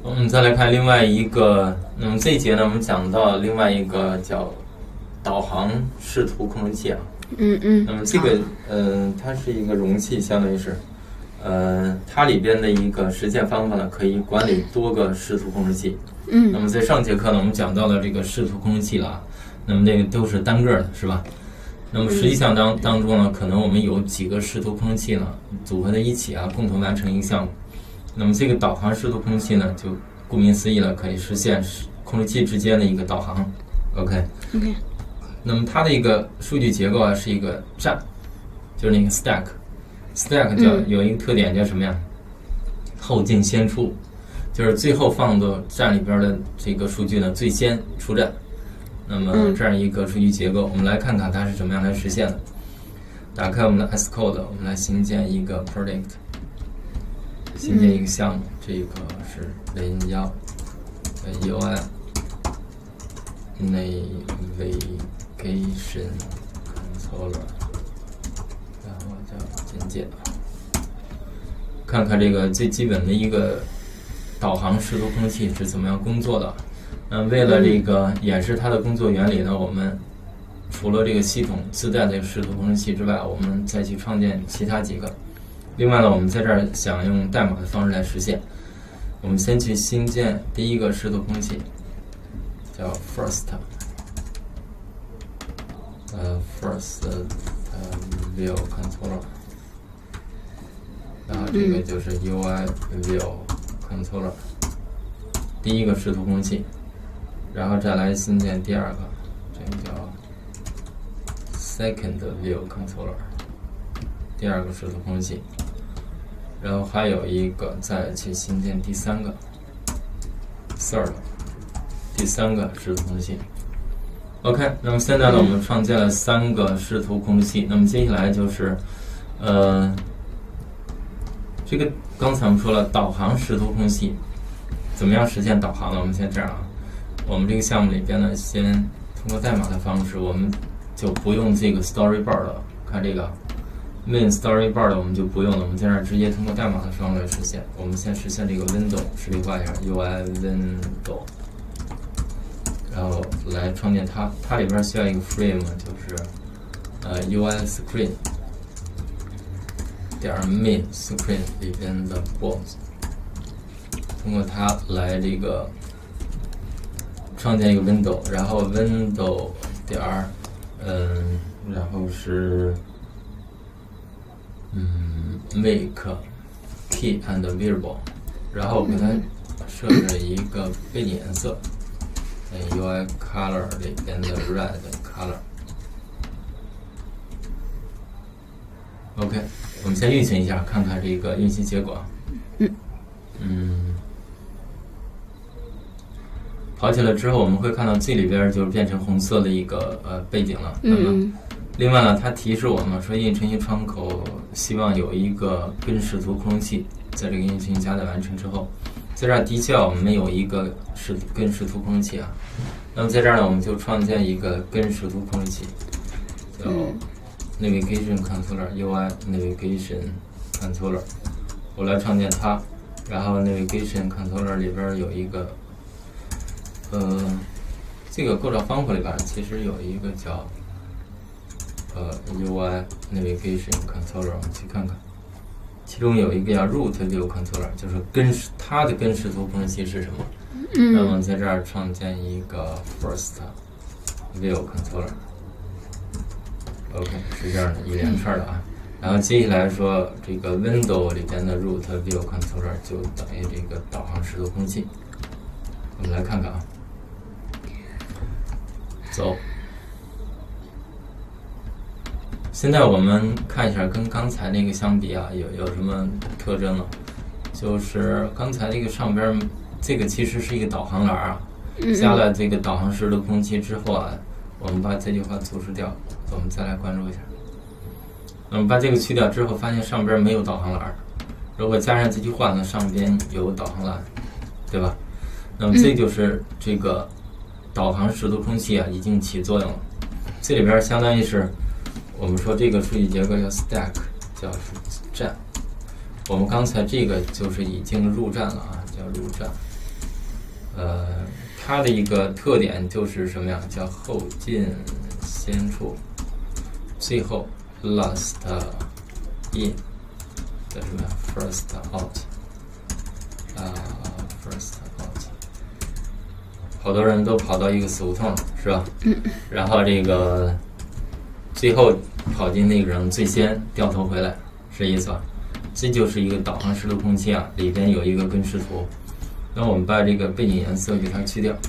我们再来看另外一个，那么这一节呢，我们讲到另外一个叫导航视图控制器啊。那么这个它是一个容器，相当于是它里边的一个实现方法呢，可以管理多个视图控制器。那么在上节课呢，我们讲到了这个视图控制器了啊，那么这个都是单个的，是吧？那么实际上当中呢，可能我们有几个视图控制器呢，组合在一起啊，共同完成一个项目。那么这个导航视图控制器呢，就顾名思义了，可以实现控制器之间的一个导航。OK。那么它的一个数据结构啊，是一个站，就是那个 stack 叫有一个特点叫什么呀？后进先出，就是最后放到站里边的这个数据呢，最先出站。那么这样一个数据结构，我们来看看它是怎么样来实现的。打开我们的 Xcode， 我们来新建一个 project， 新建一个项目，这个是01 UI Navigation Controller， 然后叫简介，看看这个最基本的一个导航视图控制器是怎么样工作的。为了这个演示它的工作原理呢，我们除了这个系统自带的视图控制器之外，我们再去创建其他几个。另外呢，我们在这儿想用代码的方式来实现。我们先去新建第一个视图控制器，叫 first view controller， 然后这个就是 UI view controller， 第一个视图控制器。然后再来新建第二个，这个叫 second view controller， 第二个视图控制器。然后还有一个再去新建第三个 third， 第三个视图控制器。OK， 那么现在呢，我们创建了3个视图控制器。那么接下来就是这个刚才我们说了导航视图控制器怎么样实现导航呢？我们先这样啊。我们这个项目里边呢，先通过代码的方式，我们就不用这个 storyboard 了。看这个 main storyboard 我们就不用了，我们在这儿直接通过代码的方式来实现。我们先实现这个 window 实例化一下 UI window， 然后来创建它。它里边需要一个 frame， 就是UI screen 点 main screen 里边的 box， 通过它来这个创建一个 window， 然后 window 点然后是make key and variable， 然后给它设置一个背景颜色，UI color 里边的 red color。OK， 我们先运行一下，看看这个运行结果。跑起来之后，我们会看到这里边就变成红色的一个背景了。那么，另外呢，它提示我们说，应用程序窗口希望有一个根视图控制器，在这个应用程序加载完成之后，在这儿的确我们没有一个根视图控制器啊。那么在这儿呢，我们就创建一个根视图控制器，叫 Navigation Controller UI Navigation Controller。我来创建它，然后 Navigation Controller 里边有一个。这个构造方法里边其实有一个叫UI Navigation Controller， 我们去看看，其中有一个叫 Root View Controller， 就是它的根视图控制器是什么？那么在这儿创建一个 First View Controller。OK， 是这样的一连串的啊。然后接下来说这个 Window 里边的 Root View Controller 就等于这个导航视图控制器。我们来看看啊。走，现在我们看一下跟刚才那个相比啊，有什么特征呢？就是刚才这个上边这个其实是一个导航栏啊，加了这个导航视图控制器之后啊，我们把这句话组织掉，我们再来关注一下。那么把这个去掉之后，发现上边没有导航栏，如果加上这句话呢，上边有导航栏，对吧？那么这就是这个导航视图控制器啊，已经起作用了。这里边相当于是我们说这个数据结构叫 stack， 叫站。我们刚才这个就是已经入站了啊，叫入站。 它的一个特点就是什么呀？叫后进先出，最后 last in 的什么呀 ？first out， first out。好多人都跑到一个死胡同，是吧？然后这个最后跑进那个人最先掉头回来，是意思吧？这就是一个导航式的空气啊，里边有一个根视图。那我们把这个背景颜色给它去掉，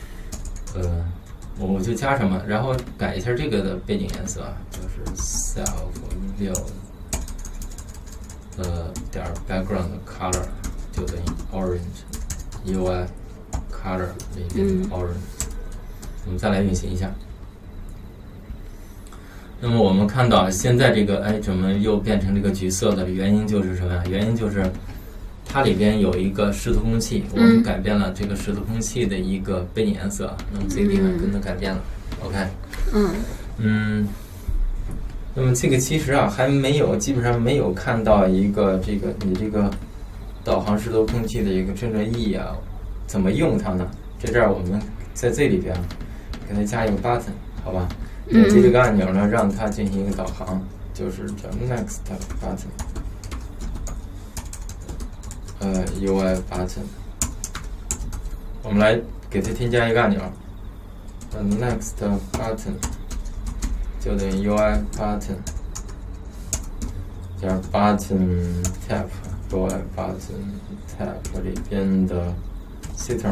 我就加什么，然后改一下这个的背景颜色啊，就是 self view 点 background color 就等于 orange UI color 里边的 orange。我们再来运行一下。那么我们看到现在这个怎么又变成这个橘色的？原因就是什么呀？原因就是它里边有一个视图空气，我们改变了这个视图空气的一个背景颜色，那么这个地方跟着改变了。OK， 那么这个其实啊还没有，基本上没有看到一个你这个导航视图空气的一个真正意义啊，怎么用它呢？在这儿我们在这里边给它加一个 button， 好吧？点击这个按钮呢，让它进行一个导航，就是叫 next button。UI button， 我们来给它添加一个按钮，next button 就等于 UI button 加 button tab UI button tab 里边的 system，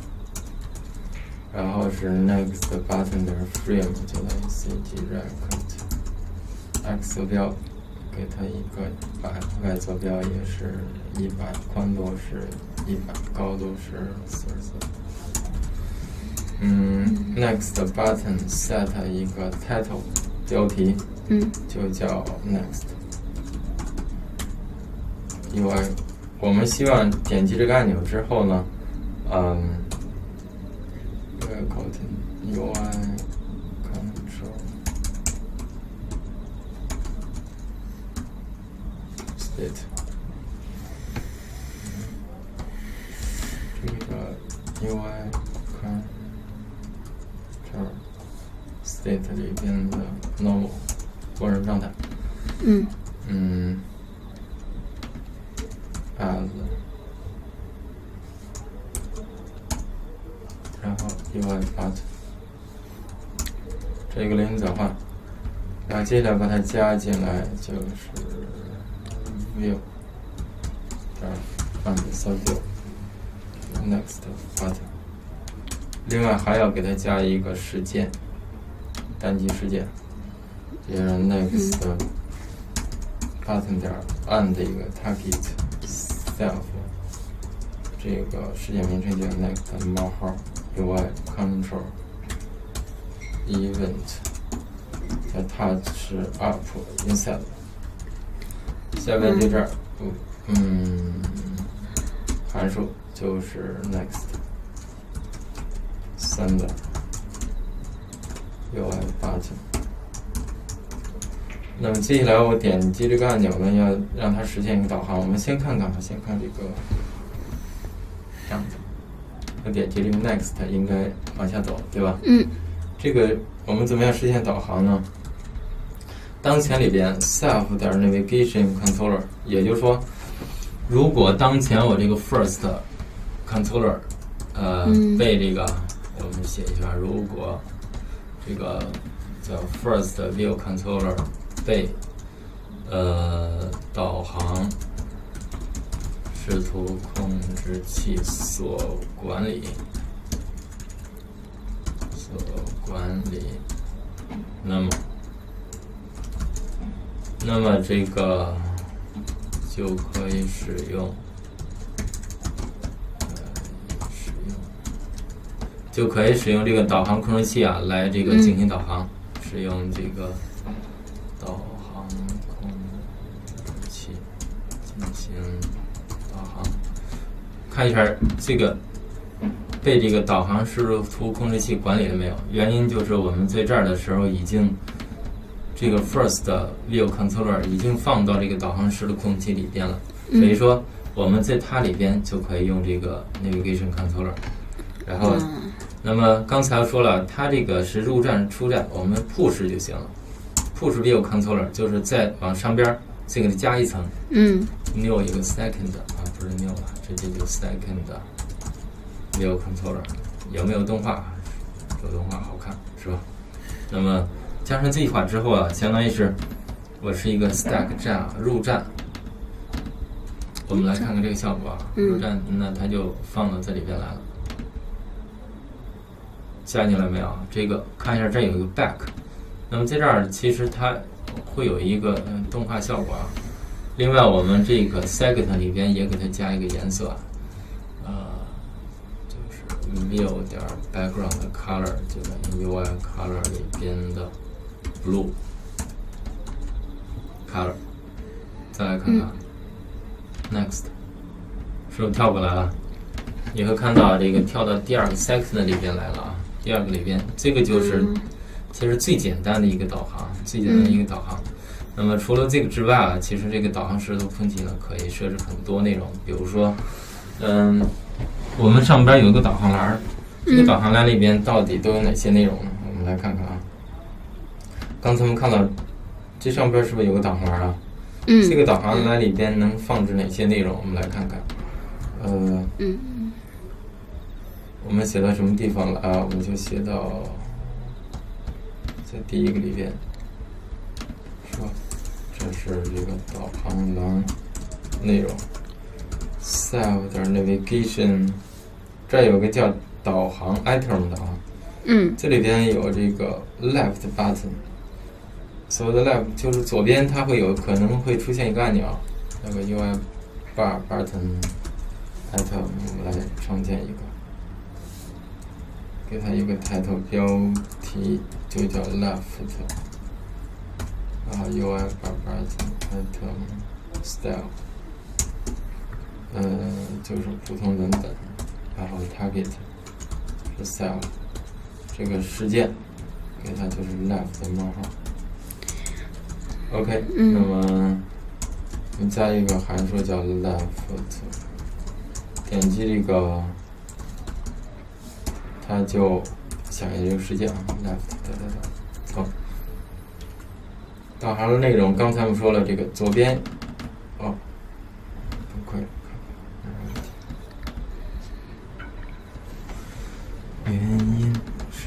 然后是 next button 的 frame 就等于 cgrect x 坐标。给它一个100，y 坐标也是100，宽度是100，高度是44。next button set 一个 title 标题，就叫 next UI。我们希望点击这个按钮之后呢，UI state 这个 UI control state 里边的 normal 默认状态，as 然后 UI button 这个零转换，然后接下来把它加进来就是。view 这儿按 view next button， 另外还要给它加一个事件，单击事件，也是 next button 点按的一个 target self， 这个事件名称叫 next 冒号 UI control event 叫 touch up inside。下边就这儿，函数就是 next send UI button。那么接下来我点击这个按钮呢，要让它实现一个导航。我们先看这个样子。我点击这个 next 应该往下走，对吧？这个我们怎么样实现导航呢？当前里边 self 点 navigation controller， 也就是说，如果当前我这个 first controller， 被这个我们写一下，如果这个叫 first view controller 被导航视图控制器所管理，那么这个就可以使用这个导航控制器啊，来这个进行导航，使用这个导航控制器进行导航。看一下这个被这个导航视图控制器管理了没有？原因就是我们在这儿的时候已经。这个 first view controller 已经放到这个导航视图控制器里边了，所以说我们在它里边就可以用这个 navigation controller。 然后，那么刚才说了，它这个是入站出站，我们 push 就行了。push view controller 就是再往上边再给它加一层，new 一个 second 啊，不是 new 了，直接就 second view controller。有没有动画？有动画好看是吧？那么加上这句话之后啊，相当于是我是一个 stack 站入站。我们来看看这个效果啊，入站那它就放到这里边来了。加进来没有？这个看一下，这有一个 back。那么在这儿其实它会有一个动画效果啊。另外我们这个 second 里边也给它加一个颜色，就是 view 点 background color 就在 UI color 里边的 blue color。再来看看，next 是不是跳过来了？你会看到这个跳到第二个 second 里边来了啊。第二个里边，这个就是其实最简单的一个导航，那么除了这个之外啊，其实这个导航视图风景呢，可以设置很多内容，比如说，我们上边有一个导航栏，这个导航栏里边到底都有哪些内容呢？我们来看看啊。刚才我们看到这上边是不是有个导航栏啊？这个导航栏里边能放置哪些内容？我们来看看。我们写到什么地方了啊？我们就写到在第一个里边，是吧？这是这个导航栏内容 ，save 点 navigation， 这有个叫导航 item 的啊。这里边有这个 left button， 所谓的 left 就是左边，它可能会出现一个按钮，那个 UI bar button item， 我们来创建一个。给它一个 title 标题就叫 left， 然后 UI button item style， 就是普通文本，然后 target 是 cell， 这个事件给它就是 left 的冒号。OK， 那么我们加一个函数叫 left， 点击这个。它就响应这个事件啊 ，left， 好。导航的内容，刚才我们说了，这个左边，崩溃了，原因是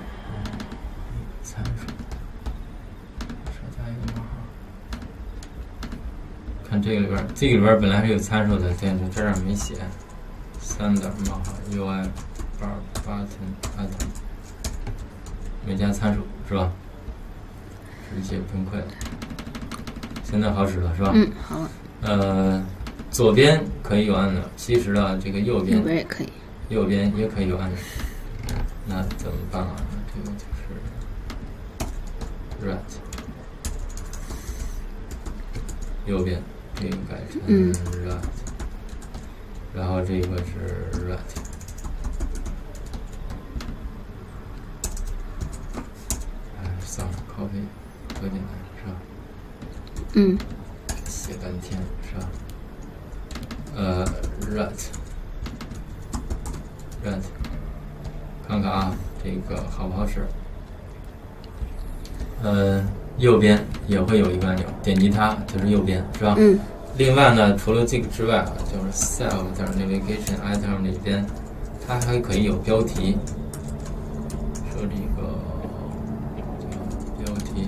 参数，少加一个冒号。看这个里边，本来是有参数的，但是这儿没写，3点冒号 UI。button item 没加参数是吧？直接崩溃了。现在好使了是吧？ 好了。 左边可以有按钮，其实呢，这个右边也可以， 右边也可以有按钮。那怎么办啊？这个就是 right， 右边这个改成 right， 然后这个是 right。copy 搁进来是吧？写半天是吧？right， 看看啊，这个好不好使？右边也会有一个按钮，点击它就是右边是吧？另外呢，除了这个之外啊，就是 save 点 navigation item 里边，它还可以有标题，设置一个。标题，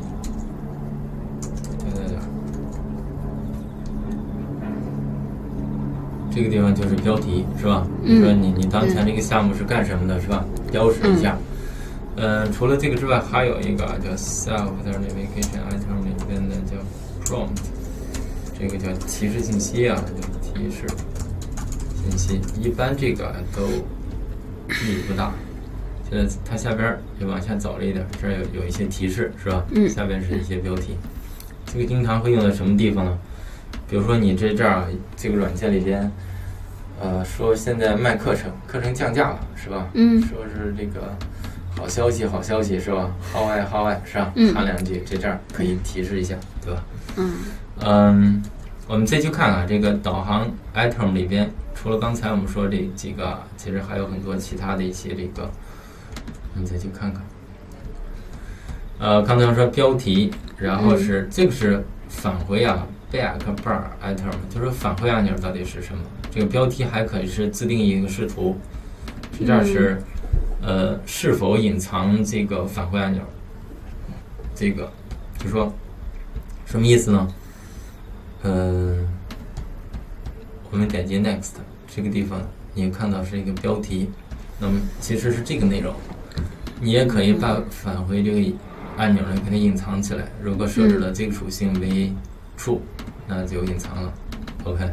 这个地方就是标题是吧？你说你当前这个项目是干什么的，是吧？标识一下。除了这个之外，还有一个叫 self 点 navigation item 里边的叫 prompt， 这个叫提示信息啊，叫提示信息。一般这个都意义不大。现在它下边也往下走了一点，这儿有一些提示是吧？下边是一些标题。这个经常会用在什么地方呢？比如说你这儿这个软件里边，说现在卖课程降价了是吧？说是这个好消息是吧？号外是吧？喊两句，这儿可以提示一下，对吧？我们再去看看这个导航 item 里边， 除了刚才我们说这几个，其实还有很多其他的一些这个，我们再去看看。刚才我说标题，然后是、这个是返回啊 ，back bar item， 就是返回按钮到底是什么？这个标题还可以是自定义一个视图，实际上是是否隐藏这个返回按钮？这个就说什么意思呢？我们点击 next 这个地方，你看到是一个标题，那么其实是这个内容。你也可以把返回这个按钮呢给它隐藏起来。如果设置了这个属性为 true，那就隐藏了。OK。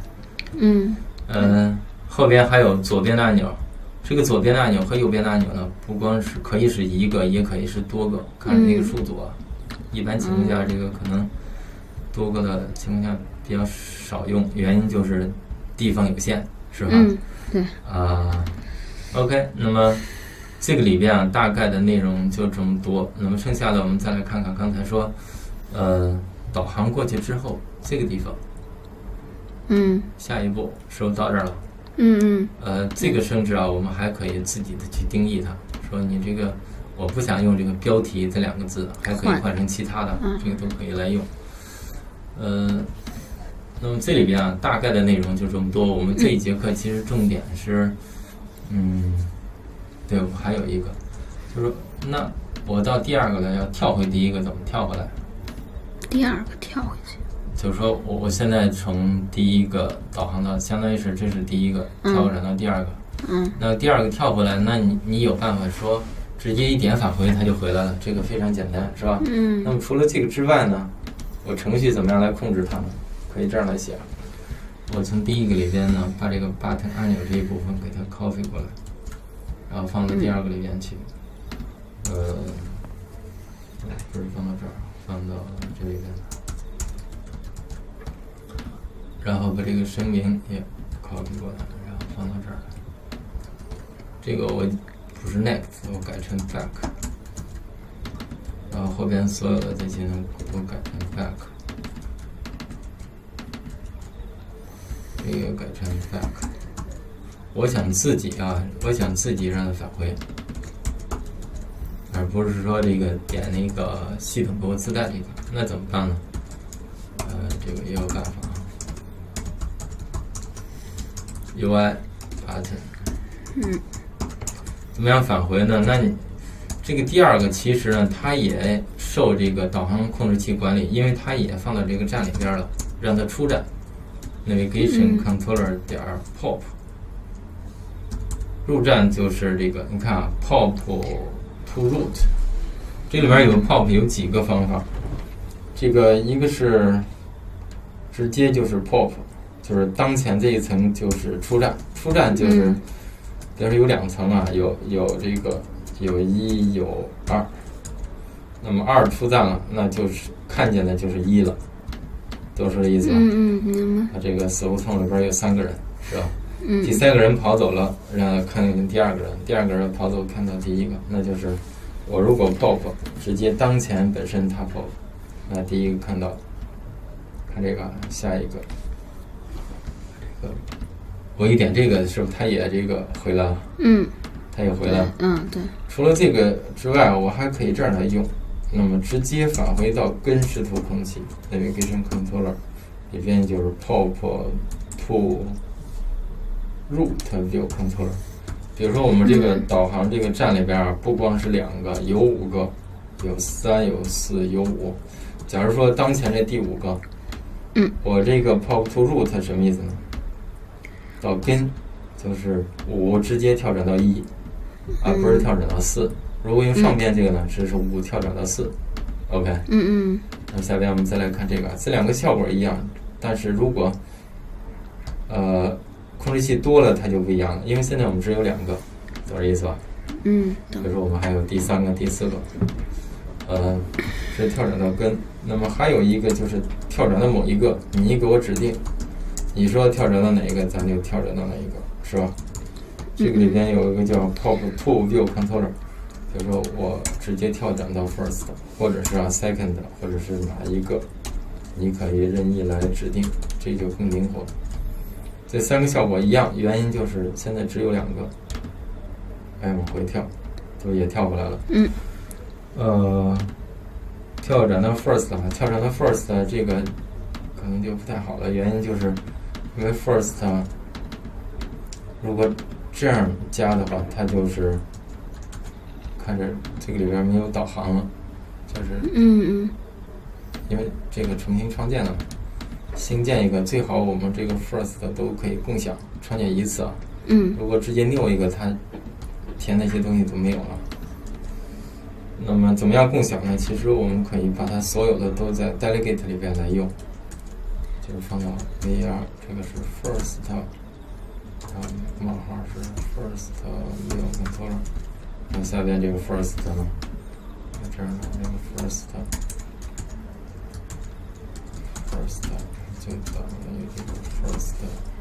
后边还有左边的按钮。这个左边的按钮和右边的按钮呢，不光是可以是一个，也可以是多个，看这个数组啊。一般情况下，这个可能多个的情况下比较少用，原因就是地方有限，是吧？ 对。 OK， 那么这个里边啊，大概的内容就这么多。那么剩下的我们再来看看，刚才说，导航过去之后，这个地方，下一步是不是到这儿了？这个升值啊，我们还可以自己的去定义它，说你这个我不想用这个标题这两个字，还可以换成其他的，这个都可以来用。那么这里边啊，大概的内容就这么多。我们这一节课其实重点是，对，我还有一个，就是说，那我到第二个了，要跳回第一个，怎么跳回来？ 第二个跳回去。 就是说我现在从第一个导航到，相当于是这是第一个，跳转到第二个。那第二个跳回来，那你有办法说直接一点返回它就回来了，这个非常简单，是吧？那么除了这个之外呢，我程序怎么样来控制它呢？可以这样来写，我从第一个里边呢，把这个 button 按钮这一部分给它 copy 过来，然后放到第二个里边去。不是放到这儿，放到这里边，然后把这个声明也 copy 过来，然后放到这儿。这个我不是 next， 我改成 back， 然后后边所有的这些呢都改成 back。这个改成 back， 我想自己让它返回，而不是说这个点那个系统给我自带这个，那怎么办呢？这个也有办法啊。UI button，怎么样返回呢？那你这个第二个其实呢，它也受这个导航控制器管理，因为它也放到这个站里边了，让它出站。Navigation controller 点 pop， 入站就是这个，你看啊 ，pop to route， 这里边有 pop 有几个方法，这个一个是直接就是 pop， 就是当前这一层就是出站，出站就是，比如说有两层啊，有这个有1有2，那么2出站了，那就是看见的就是1了。都是这意思吧？ 明白。 这个死胡同里边有3个人，是吧？第3个人跑走了，让看见第2个人，第2个人跑走看到第1个，那就是我如果 pop 直接当前本身它 pop， 那第一个看到，看这个下一个，这个我一点这个是不是它也这个回来了？它也回来了。 对。 除了这个之外，我还可以这样来用。那么直接返回到根视图控制器 Navigation Controller 里边就是 Pop to Route View Controller。比如说我们这个导航这个站里边啊，不光是2个，有5个，有3，有4，有5。假如说当前这第5个，我这个 Pop to Route 什么意思呢？到根就是5直接跳转到1，不是跳转到4。如果用上边这个呢，只是5跳转到4 ，OK。那么下边我们再来看这个，这2个效果一样，但是如果控制器多了，它就不一样了，因为现在我们只有2个，懂这意思吧？比如说我们还有第3个、第4个，是跳转到根。那么还有一个就是跳转到某一个，你给我指定，你说跳转到哪一个，咱就跳转到哪一个，是吧？这个里边有一个叫 Pop to View Controller。比如说我直接跳转到 first， 或者是second， 或者是哪一个，你可以任意来指定，这就更灵活。 这3个效果一样，原因就是现在只有2个。哎，往回跳，就也跳过来了。跳转到 first 了，跳转到 first 这个可能就不太好了，原因就是因为 first 如果这样加的话，它就是看着这个里边没有导航了，就是因为这个重新创建了，新建一个最好我们这个 first 都可以共享，创建一次啊。如果直接new一个，它填那些东西都没有了。那么怎么样共享呢？其实我们可以把它所有的都在 delegate 里边来用，就是放到 var， 这个是 first， 冒号是 first real controller， 然后下边这个 first 呢，在这儿呢，这个 first 就等于这个 first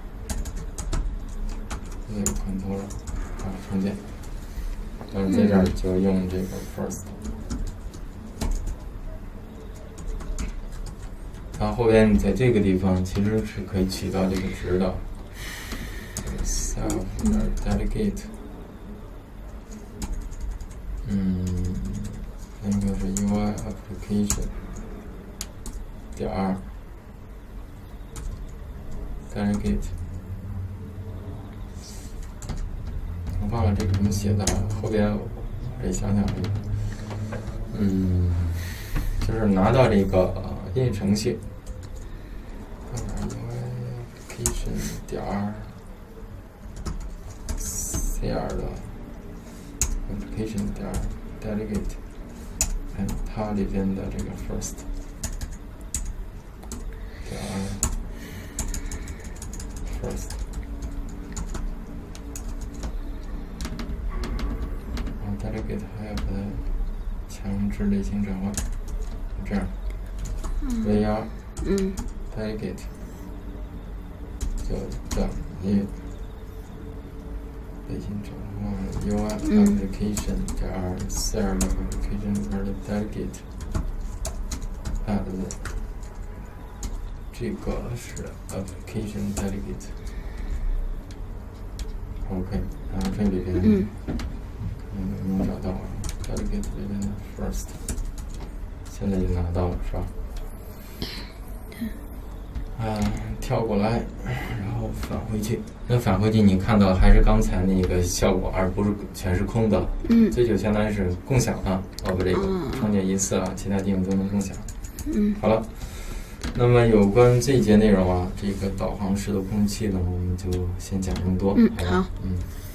real controller 重建。然后在这儿就用这个 first， 然后后边在这个地方其实是可以取到这个值的 self delegate， 那个是 UI application 点 delegate。我忘了这个怎么写的了，后边我得想想这个。就是拿到这个应用程序，看看 application 点 cr 的 application 点 delegate， 看它里边的这个 first 点 first。delegate 还要把它强制类型转换，这样，var delegate 就等于类型转换 UI application 点 server application 里边的 delegate add 这个是 application delegate OK， 然后这里边能找到 delegate 里面的 first， 现在就拿到了是吧？跳过来，然后返回去。那返回去你看到还是刚才那个效果，而不是全是空的。这就相当于是共享了。把这个创建一次了，其他地方都能共享。好了，那么有关这一节内容啊，这个导航式的控制器呢，我们就先讲这么多。 好。